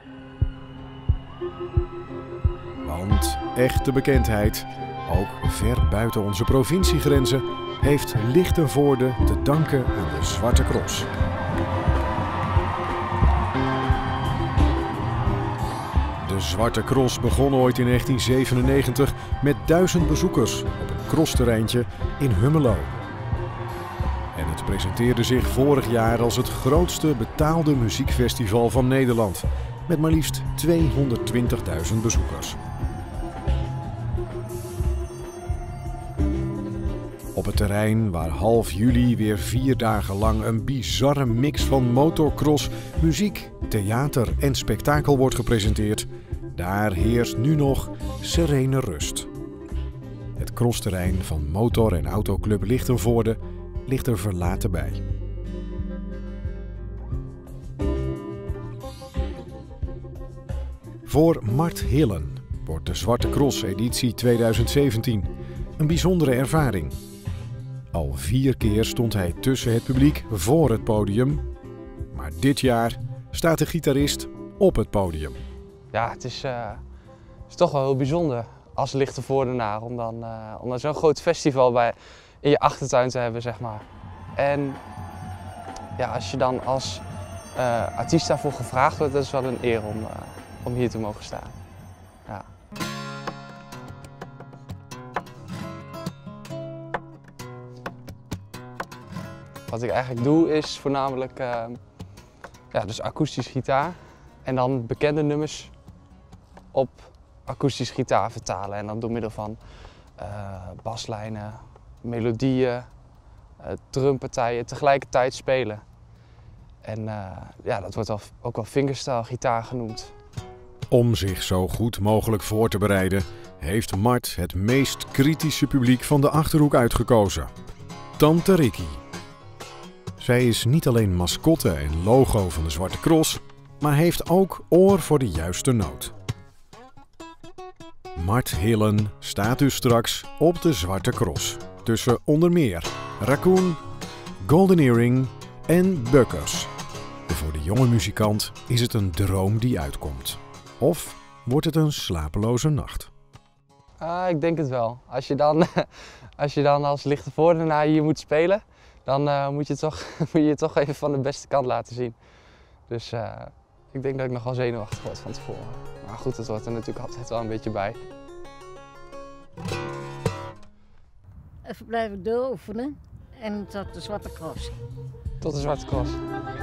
Want echte bekendheid, ook ver buiten onze provinciegrenzen, heeft Lichtenvoorde te danken aan de Zwarte Cross. De Zwarte Cross begon ooit in 1997 met 1000 bezoekers op een crossterreintje in Hummelo. En het presenteerde zich vorig jaar als het grootste betaalde muziekfestival van Nederland, met maar liefst 220.000 bezoekers. Op het terrein waar half juli weer 4 dagen lang een bizarre mix van motocross, muziek, theater en spektakel wordt gepresenteerd, daar heerst nu nog serene rust. Het crossterrein van Motor- en Autoclub Lichtenvoorde ligt er verlaten bij. Voor Mart Hillen wordt de Zwarte Cross editie 2017 een bijzondere ervaring. Al 4 keer stond hij tussen het publiek voor het podium, maar dit jaar staat de gitarist op het podium. Ja, het is toch wel heel bijzonder als Lichtenvoordenaar om dan zo'n groot festival in je achtertuin te hebben, zeg maar. En ja, als je dan als artiest daarvoor gevraagd wordt, dat is wel een eer om hier te mogen staan. Ja. Wat ik eigenlijk doe is voornamelijk dus akoestisch gitaar en dan bekende nummers op akoestisch gitaar vertalen. En dan door middel van baslijnen, melodieën, drumpartijen tegelijkertijd spelen. En dat wordt ook wel fingerstyle gitaar genoemd. Om zich zo goed mogelijk voor te bereiden, heeft Mart het meest kritische publiek van de Achterhoek uitgekozen. Tante Ricky. Zij is niet alleen mascotte en logo van de Zwarte Cross, maar heeft ook oor voor de juiste noot. Mart Hillen staat dus straks op de Zwarte Cross, tussen onder meer Raccoon, Golden Earring en Buckers. Voor de jonge muzikant is het een droom die uitkomt. Of wordt het een slapeloze nacht? Ik denk het wel. Als je dan als Lichtenvoordenaar hier moet spelen, dan moet je toch even van de beste kant laten zien. Dus ik denk dat ik nog wel zenuwachtig word van tevoren. Maar goed, het hoort er natuurlijk altijd wel een beetje bij. Even blijven dooroefenen en tot de Zwarte Cross. Tot de Zwarte Cross.